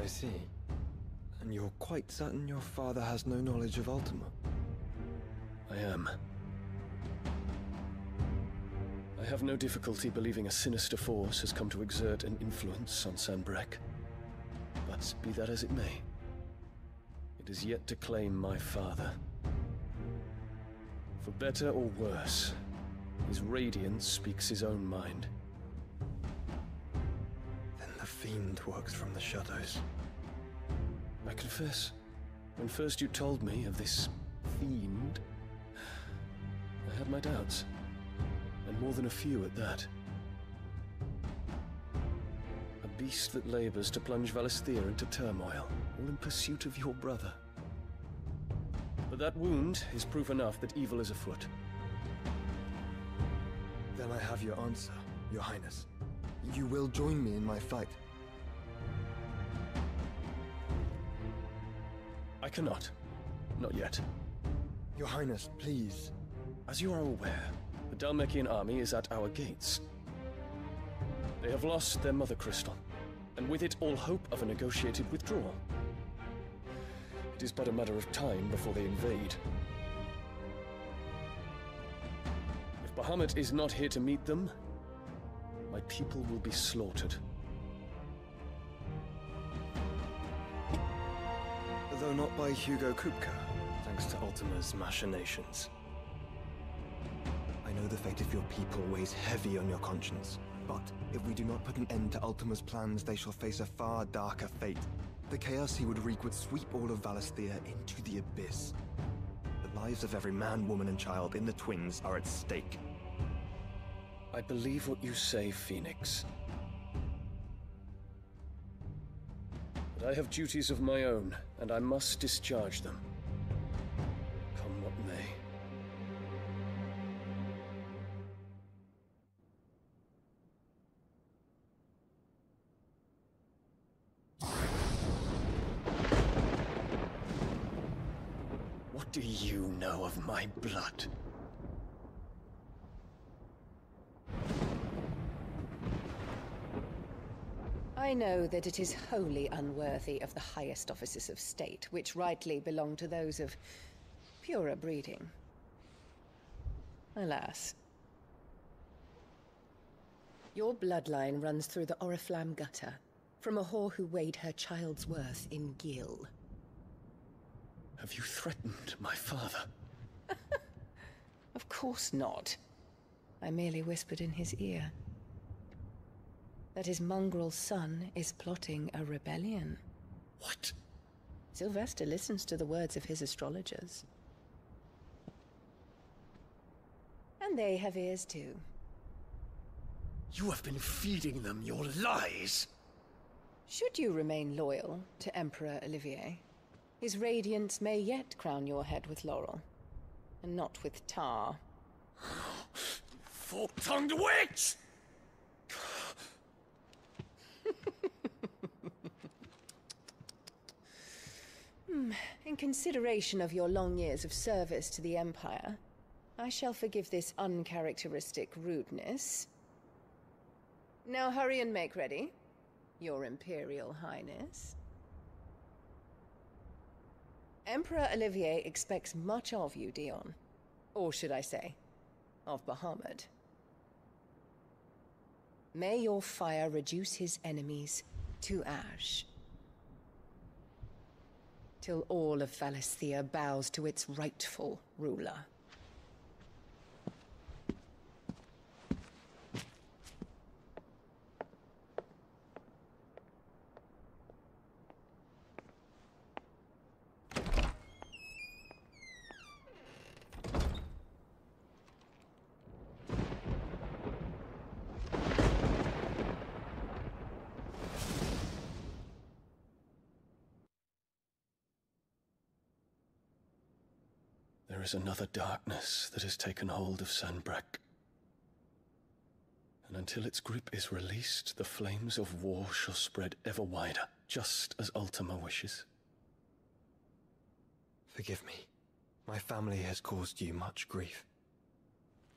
I see. And you're quite certain your father has no knowledge of Ultima? I am. I have no difficulty believing a sinister force has come to exert an influence on Sanbreque. But be that as it may, it is yet to claim my father. For better or worse, his radiance speaks his own mind. Then the Fiend works from the shadows. I confess, when first you told me of this Fiend, I had my doubts. And more than a few at that. A beast that labors to plunge Valisthea into turmoil, all in pursuit of your brother. But that wound is proof enough that evil is afoot. Then I have your answer, Your Highness. You will join me in my fight. I cannot. Not yet. Your Highness, please. As you are aware, the Dhalmekian army is at our gates. They have lost their mother crystal, and with it all hope of a negotiated withdrawal. It is but a matter of time before they invade. If Bahamut is not here to meet them, my people will be slaughtered. Though not by Hugo Kupka, thanks to Ultima's machinations. I know the fate of your people weighs heavy on your conscience, but if we do not put an end to Ultima's plans, they shall face a far darker fate. The chaos he would wreak would sweep all of Valisthea into the abyss. The lives of every man, woman, and child in the Twins are at stake. I believe what you say, Phoenix. But I have duties of my own, and I must discharge them. Come what may. What do you know of my blood? I know that it is wholly unworthy of the highest offices of state, which rightly belong to those of purer breeding. Alas. Your bloodline runs through the Oriflamme gutter, from a whore who weighed her child's worth in gil. Have you threatened my father? Of course not. I merely whispered in his ear that his mongrel son is plotting a rebellion. What? Sylvester listens to the words of his astrologers. And they have ears too. You have been feeding them your lies! Should you remain loyal to Emperor Olivier, his radiance may yet crown your head with laurel, and not with tar. Fork-tongued witch! In consideration of your long years of service to the Empire, I shall forgive this uncharacteristic rudeness. Now hurry and make ready, Your Imperial Highness. Emperor Olivier expects much of you, Dion. Or should I say, of Bahamut. May your fire reduce his enemies to ash, till all of Valisthea bows to its rightful ruler. There is another darkness that has taken hold of Sanbreque. And until its grip is released, the flames of war shall spread ever wider, just as Ultima wishes. Forgive me. My family has caused you much grief.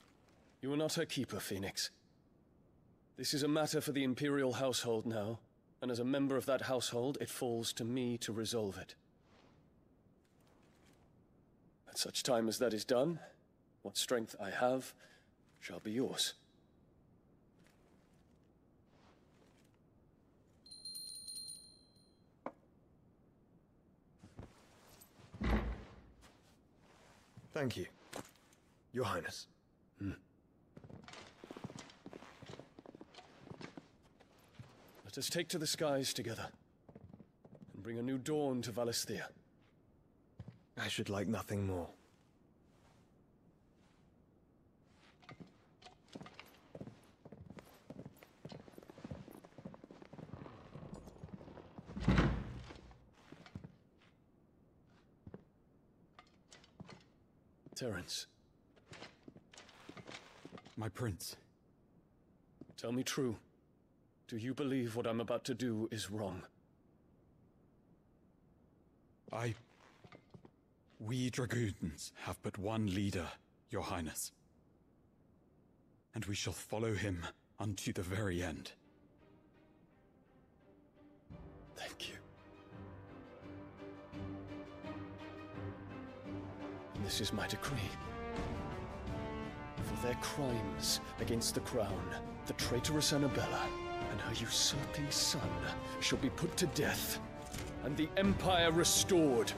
You are not her keeper, Phoenix. This is a matter for the Imperial household now, and as a member of that household, it falls to me to resolve it. At such time as that is done, what strength I have shall be yours. Thank you, Your Highness. Let us take to the skies together, and bring a new dawn to Valisthea. I should like nothing more. Terence. My prince. Tell me true. Do you believe what I'm about to do is wrong? We dragoons have but one leader, Your Highness. And we shall follow him unto the very end. Thank you. This is my decree. For their crimes against the crown, the traitorous Annabella and her usurping son shall be put to death, and the Empire restored.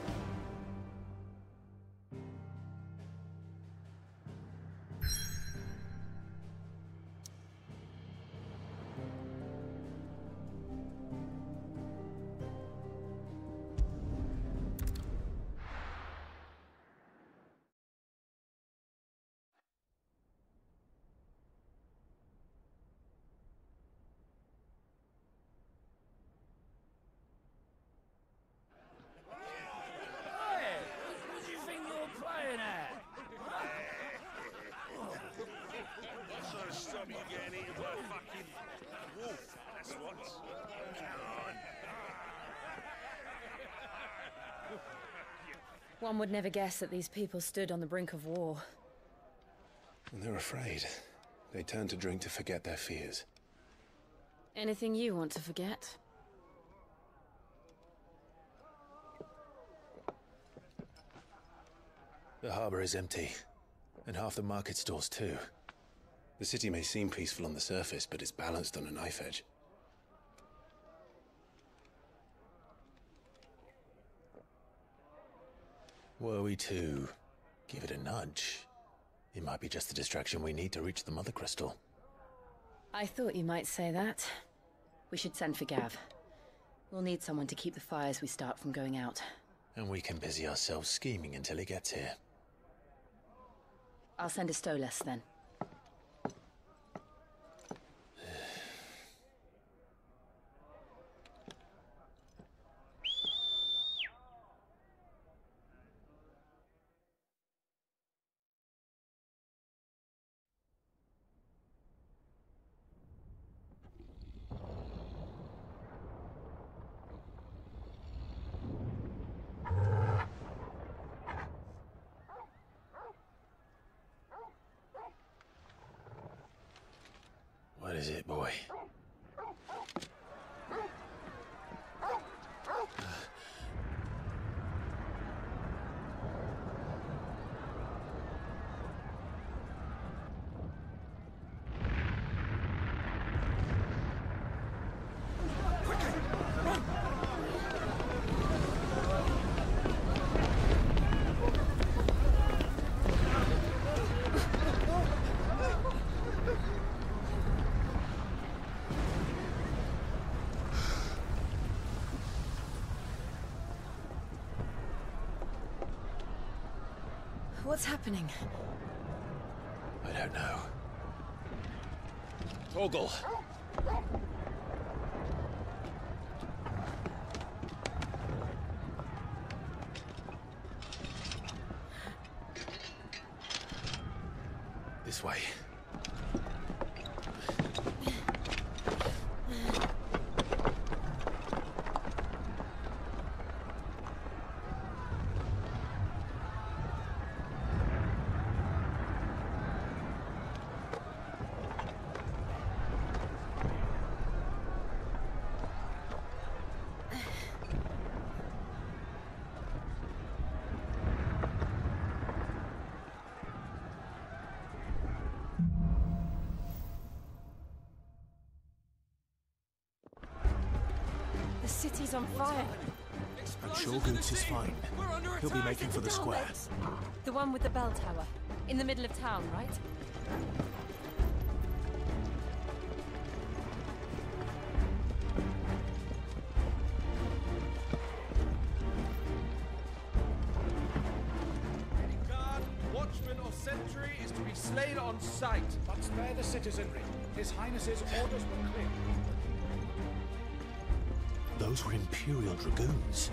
One would never guess that these people stood on the brink of war. When they're afraid, they turn to drink to forget their fears. Anything you want to forget? The harbor is empty, and half the market stalls too. The city may seem peaceful on the surface, but it's balanced on a knife edge. Were we to give it a nudge, it might be just the distraction we need to reach the Mother Crystal. I thought you might say that. We should send for Gav. We'll need someone to keep the fires we start from going out. And we can busy ourselves scheming until he gets here. I'll send a Stolas then. What is it, boy? What's happening? I don't know. Torgal! This way. city's on fire. I'm sure Goots is fine. He'll be making for the square. The one with the bell tower. In the middle of town, right? Any guard, watchman or sentry is to be slain on sight. But spare the citizenry. His Highness's orders were clear. Those were Imperial Dragoons.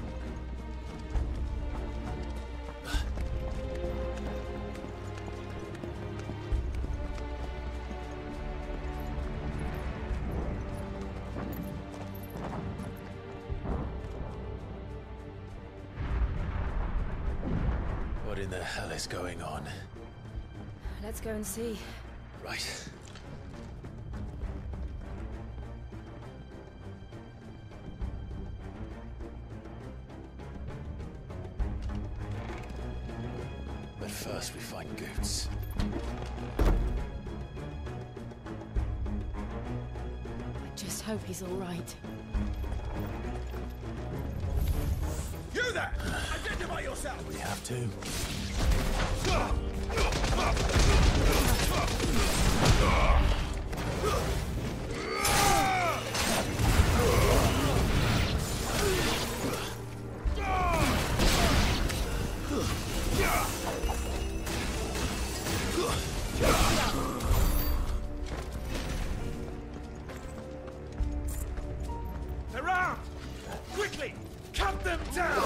What in the hell is going on? Let's go and see. Right. But first we find Goots. I just hope he's all right. You there! Identify yourself! We have to. They're armed! Quickly! Cut them down!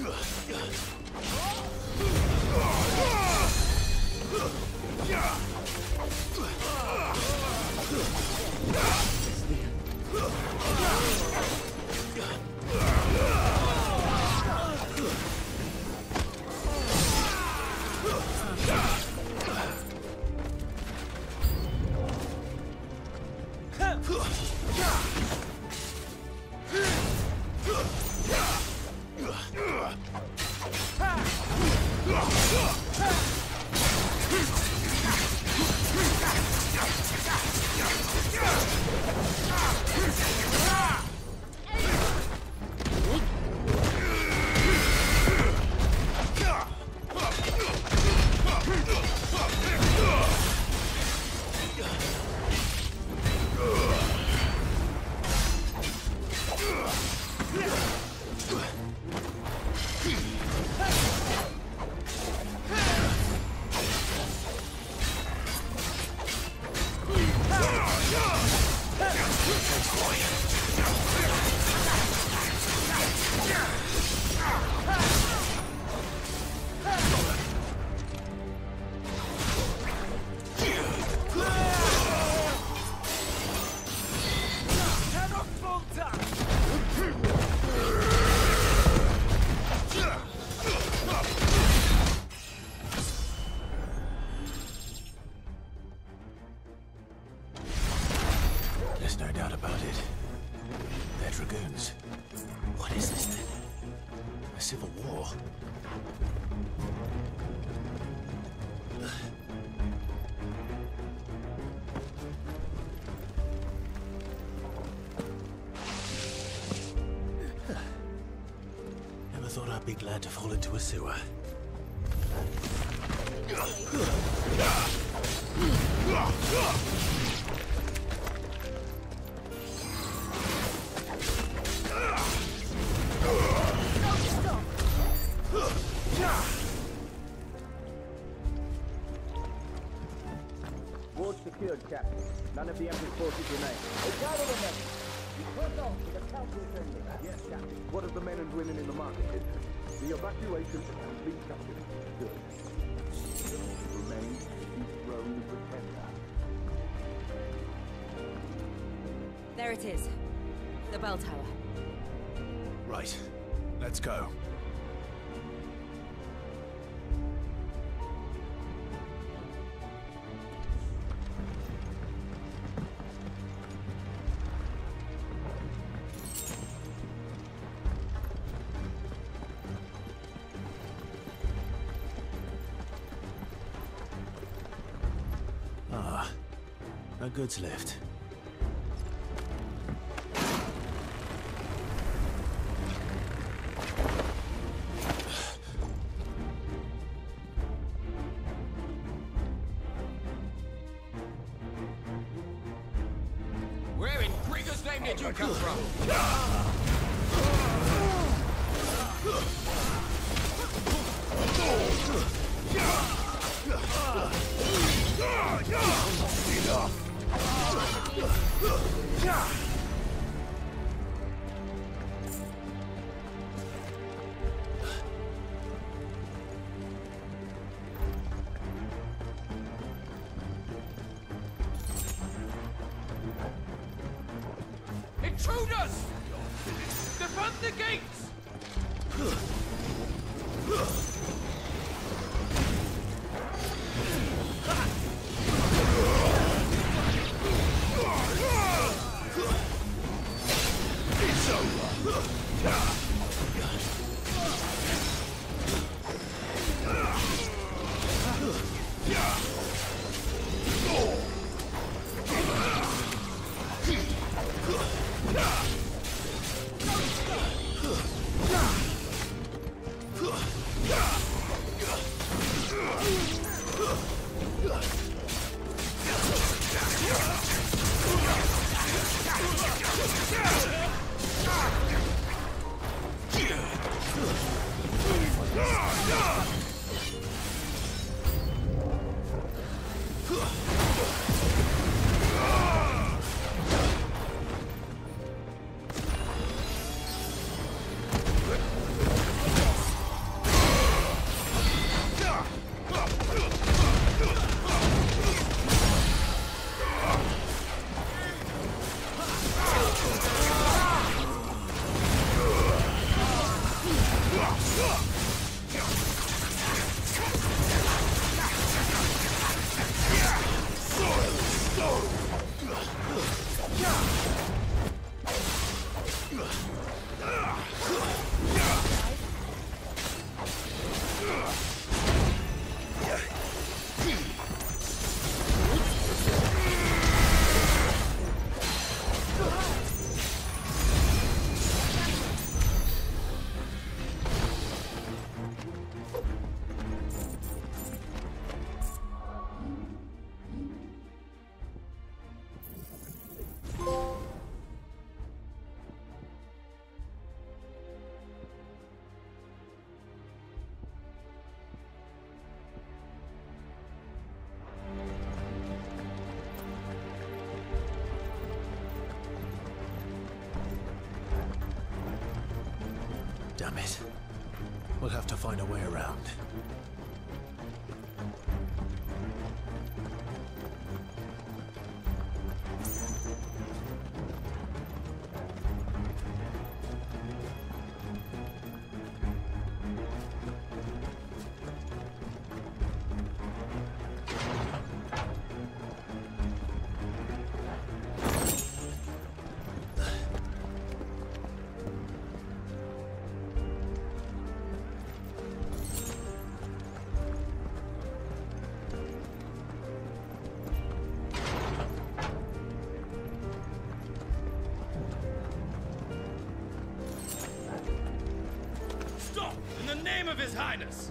There's no doubt about it. They're Dragoons. What is this then? A civil war? Never thought I'd be glad to fall into a sewer. Ward secured, Captain. None of the Emperor's forces remain. Gather the men! Press on to the council chamber. Yes, Captain. What of the men and women in the market district? The evacuation has been captured. Good. Those who remain dethroned the pretender. There it is. The bell tower. Right. Let's go. No goods left. name did you come from? Intruders! Defend the gates! It's over! Damn it. We'll have to find a way around. In the name of His Highness!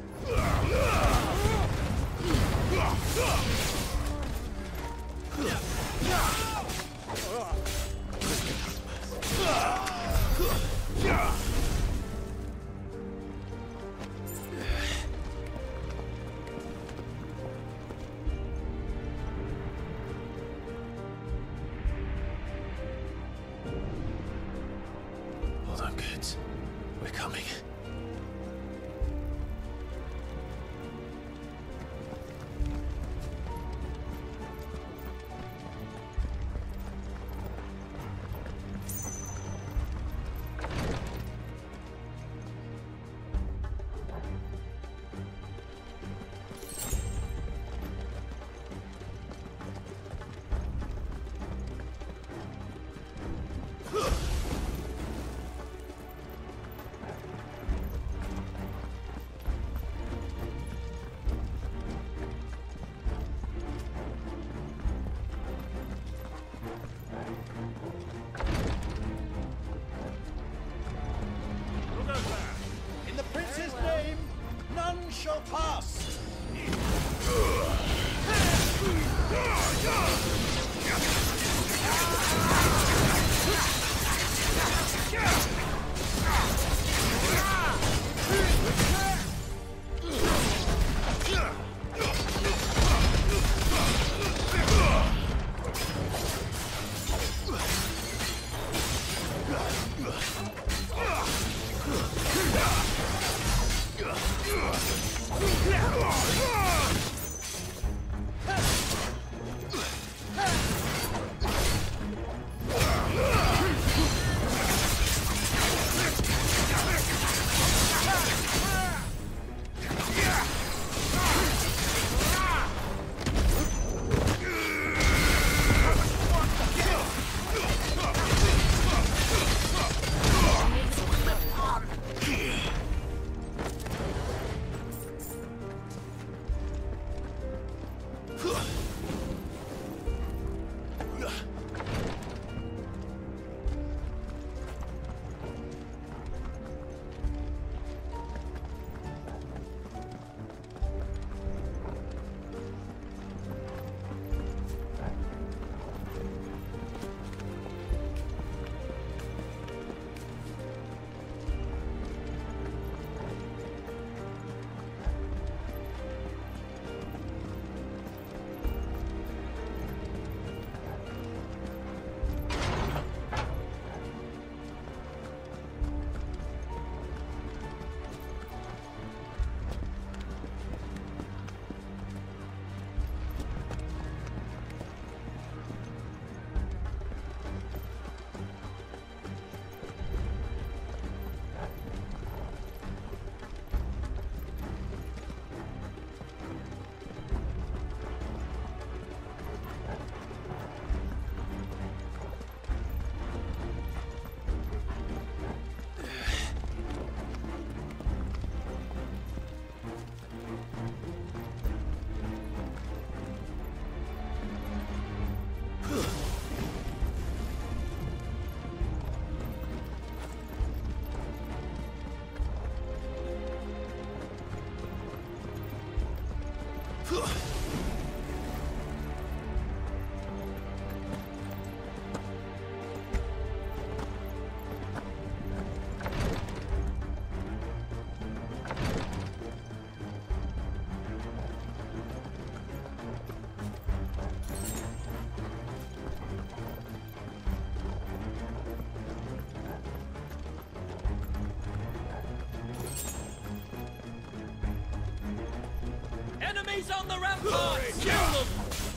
Hold on, kids. We're coming. In the prince's name, none shall pass! Enemies on the ramparts! Kill them!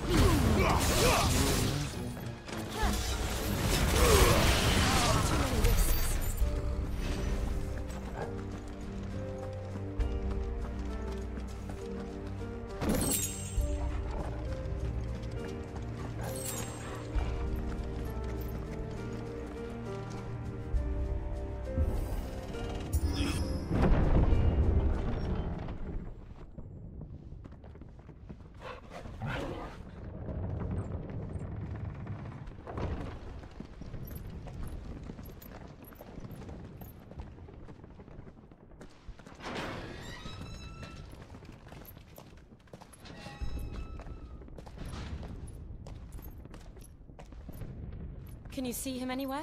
Can you see him anywhere?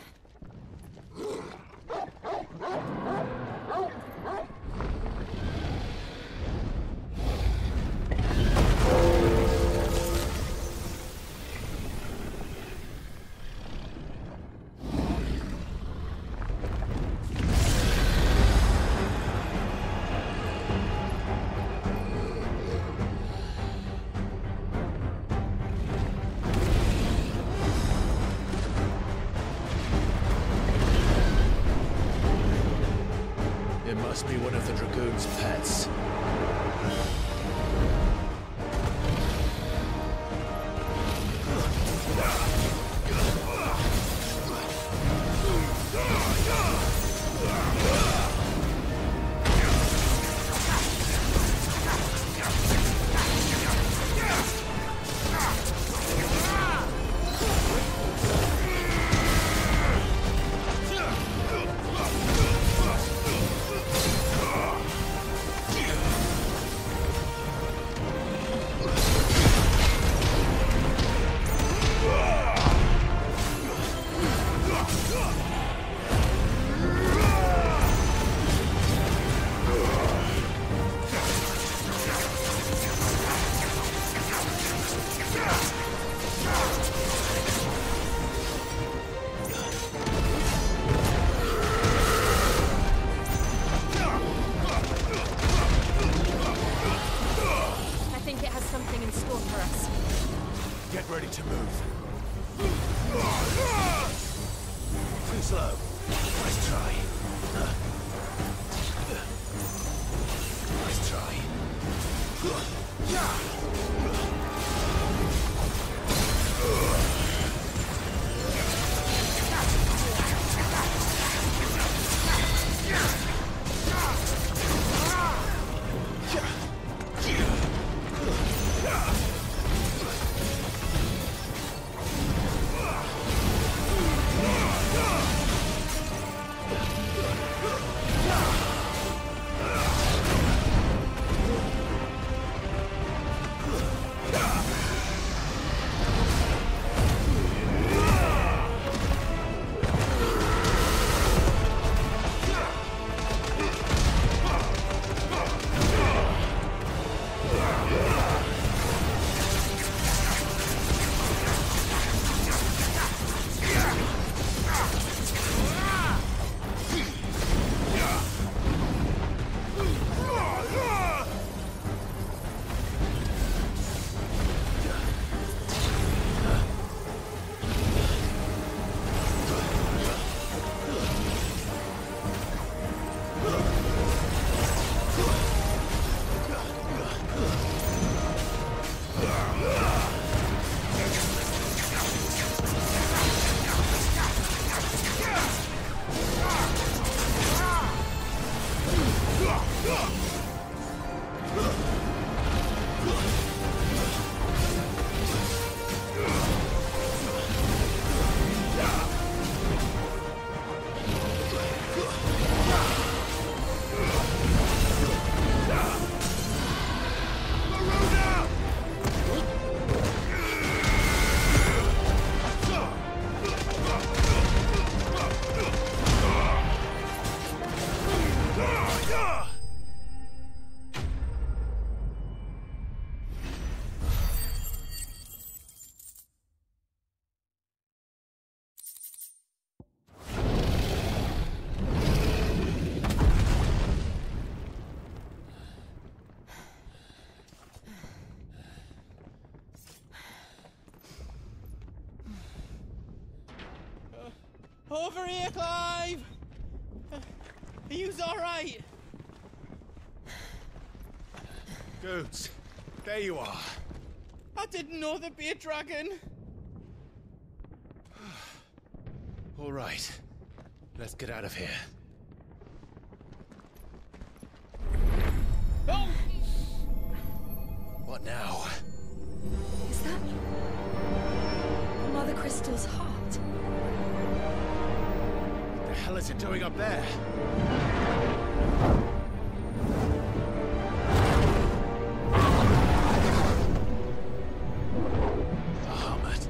It must be one of the Dragoon's pets. Get ready to move. Too slow. Nice try. Nice try. Over here, Clive! Are you alright? Goods, there you are. I didn't know there'd be a dragon. All right, let's get out of here. Oh! What now? Is that Mother Crystal's heart? What the hell is it doing up there? Bahamut.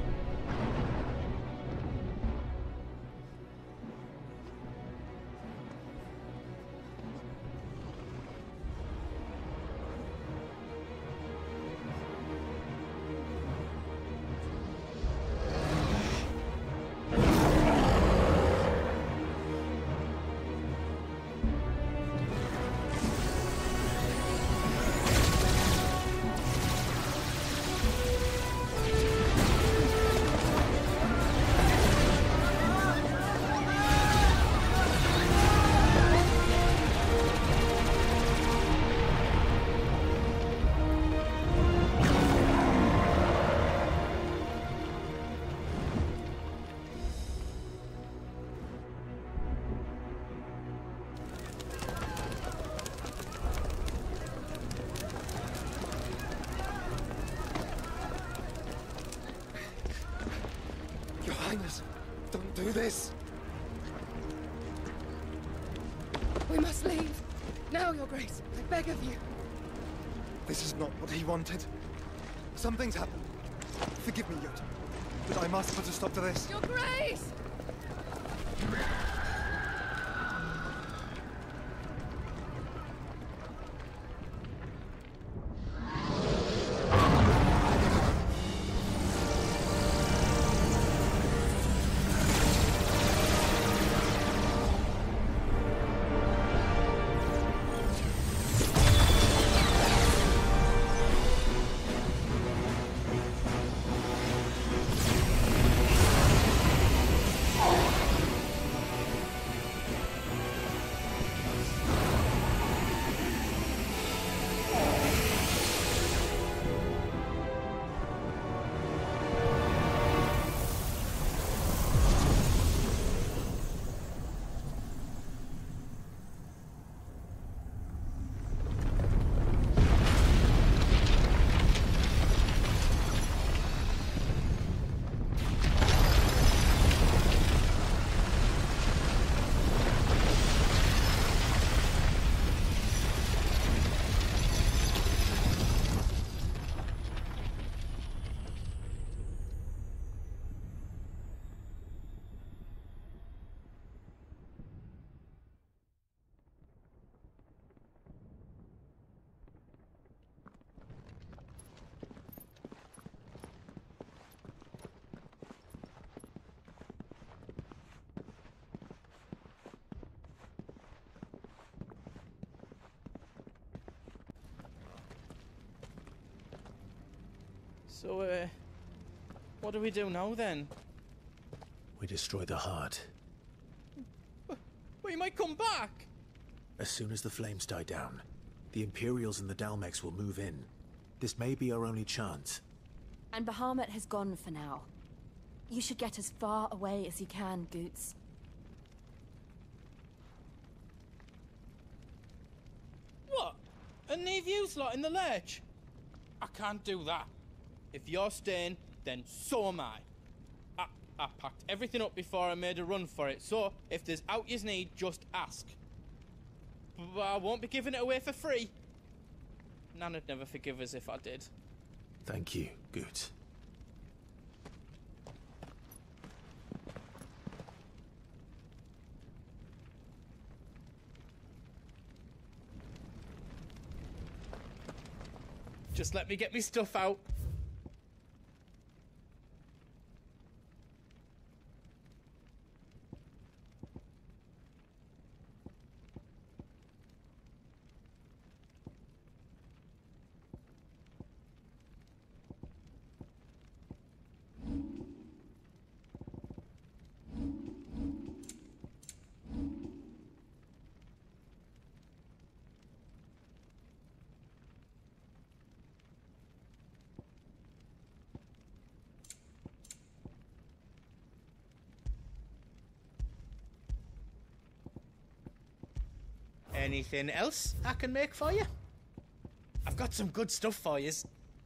Your Highness, don't do this! We must leave. Now, Your Grace. I beg of you. This is not what he wanted. Something's happened. Forgive me, Yota, but I must put a stop to this. Your Grace! So, what do we do now then? We destroy the heart. We might come back! As soon as the flames die down, the Imperials and the Dalmex will move in. This may be our only chance. And Bahamut has gone for now. You should get as far away as you can, Goots. What? And leave you lot in the lurch? I can't do that. If you're staying, then so am I. I packed everything up before I made a run for it, so if there's out you need, just ask. But I won't be giving it away for free. Nana'd never forgive us if I did. Thank you, Goots. Just let me get me stuff out. Anything else I can make for you? I've got some good stuff for you.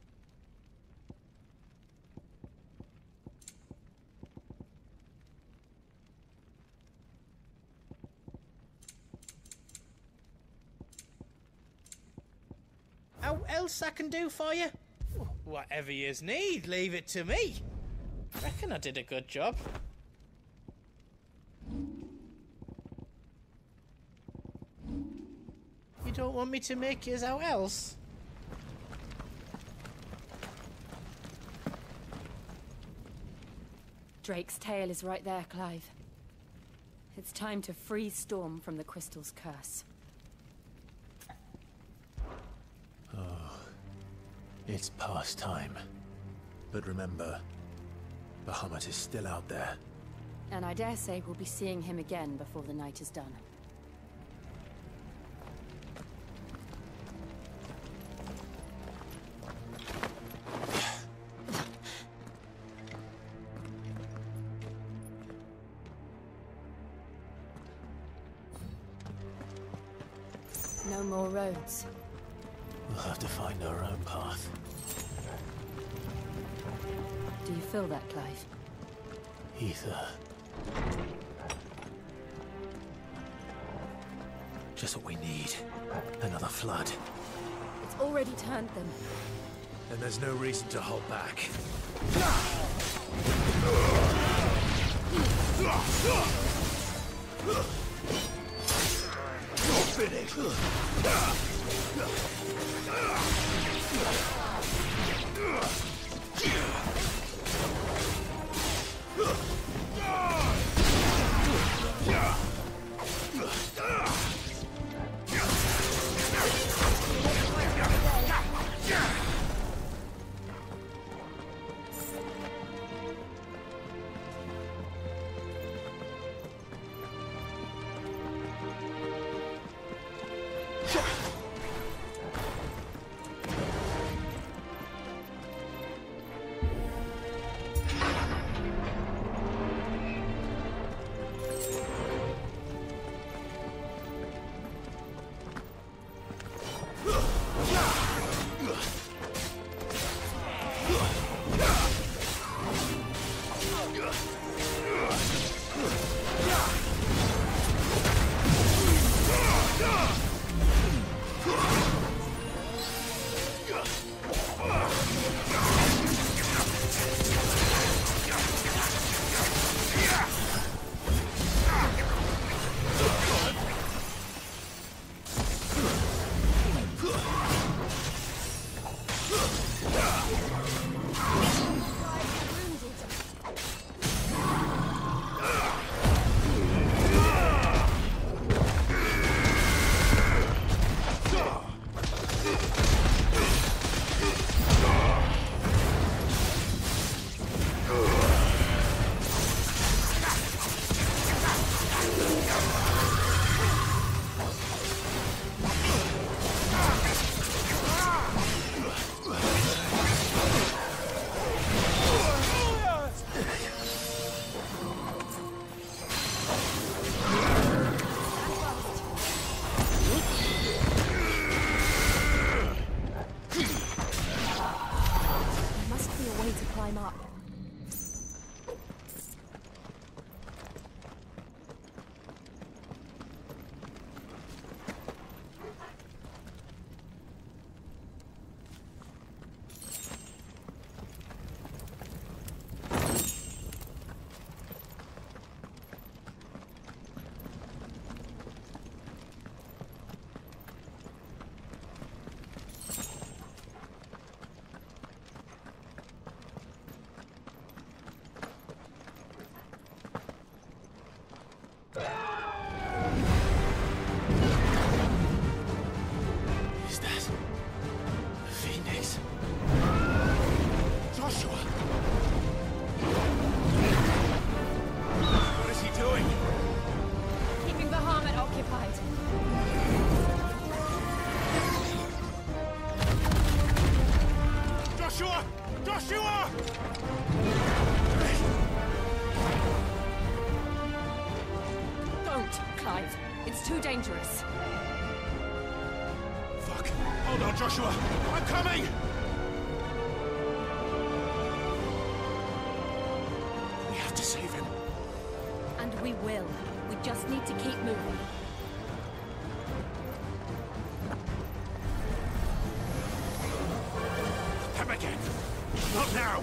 How else I can do for you? Whatever yous need, leave it to me. Reckon I did a good job. You don't want me to make yous out else? Drake's tail is right there, Clive. It's time to free Storm from the Crystal's curse. It's past time. But remember, Bahamut is still out there. And I dare say we'll be seeing him again before the night is done. No more roads. We'll have to find our own path. Do you feel that, Clive? Ether. Just what we need. Another flood. It's already turned them. And there's no reason to hold back. You're finished. Don't, Clive. It's too dangerous. Hold on, Joshua! I'm coming! We have to save him. And we will. We just need to keep moving. Come again! Not now!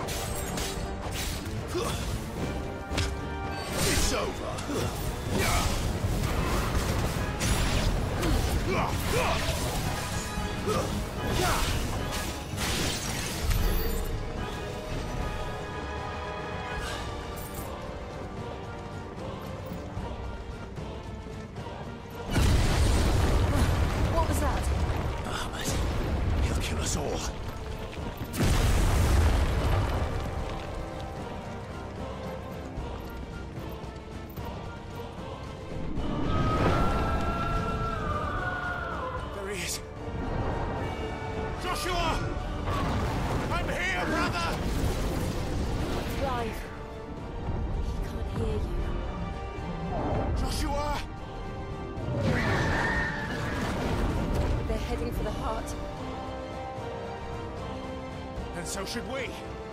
It's over! What was that? Ahmed, he'll kill us all. There he is. Joshua! I'm here, brother! Clive. He can't hear you. Joshua! They're heading for the heart. And so should we.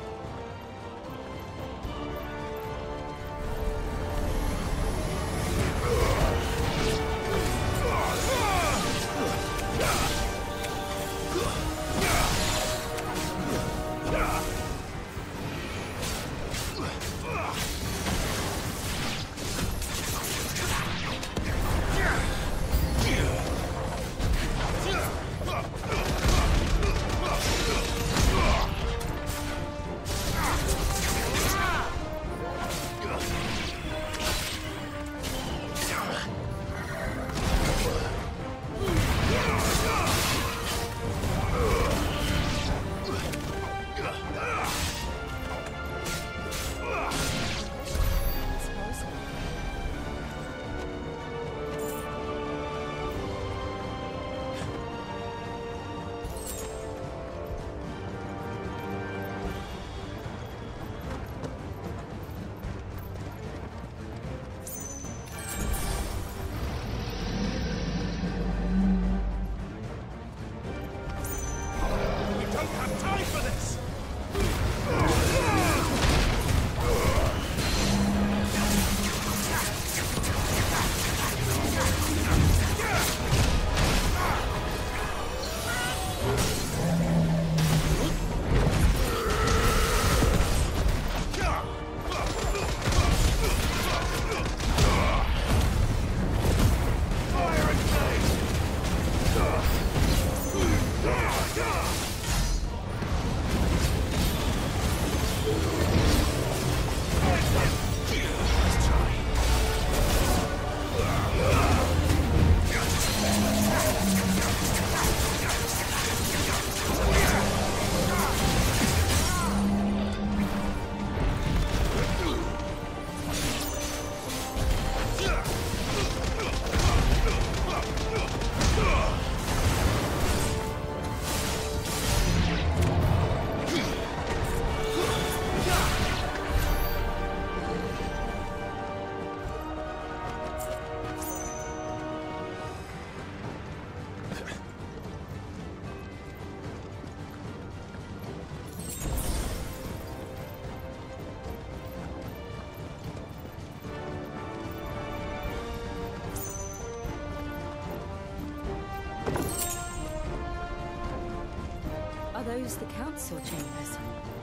Those the council chambers.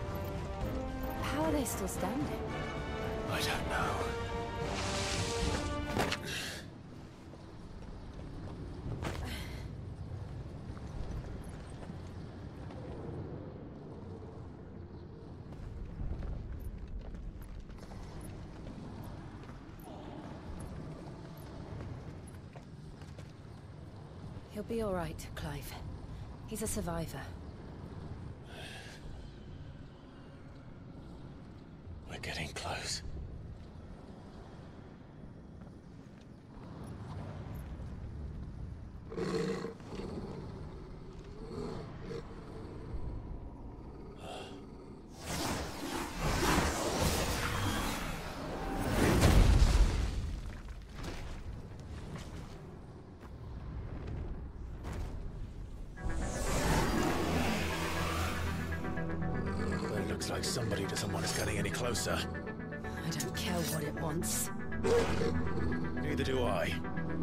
How are they still standing? I don't know. He'll be all right, Clive. He's a survivor. We're getting close. Looks like somebody doesn't want us getting any closer. I don't care what it wants. Neither do I.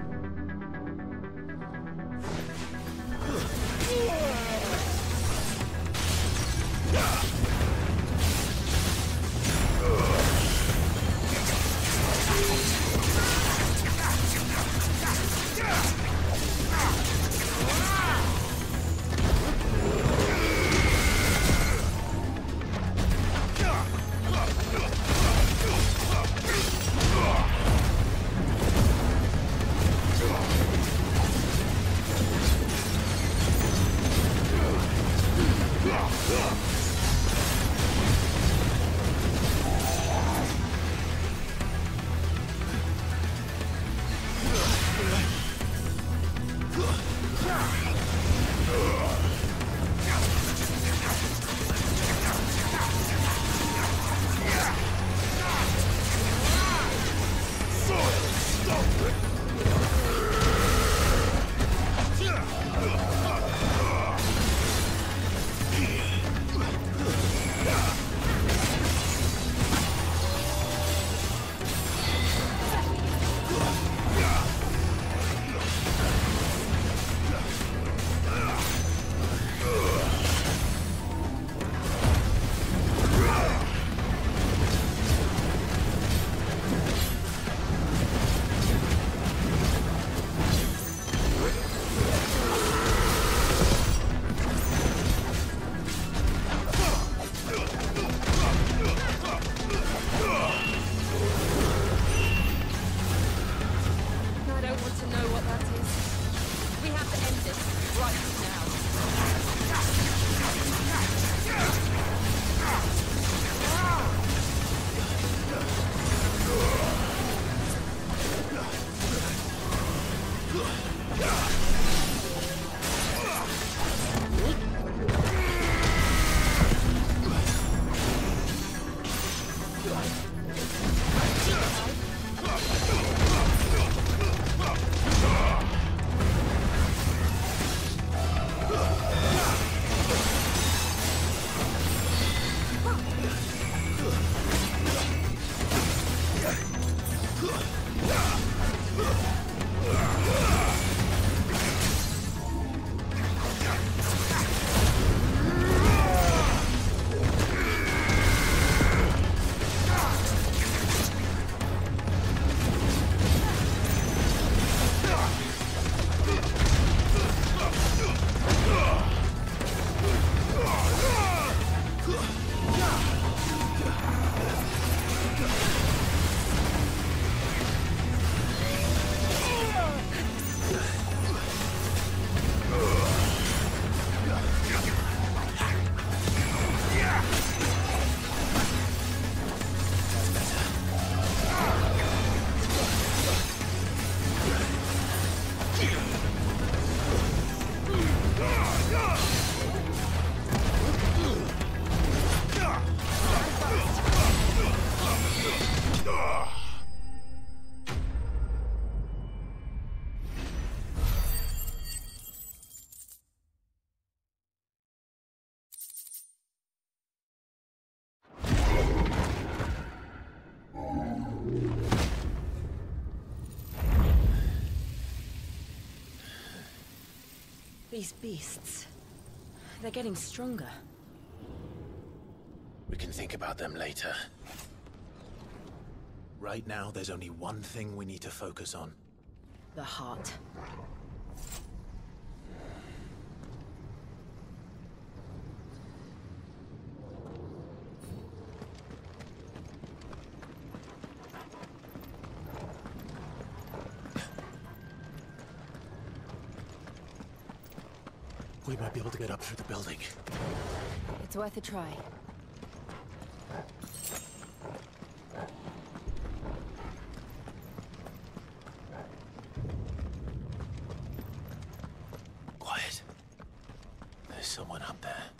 These beasts... they're getting stronger. We can think about them later. Right now, there's only one thing we need to focus on. The heart. We might be able to get up through the building. It's worth a try. Quiet. There's someone up there.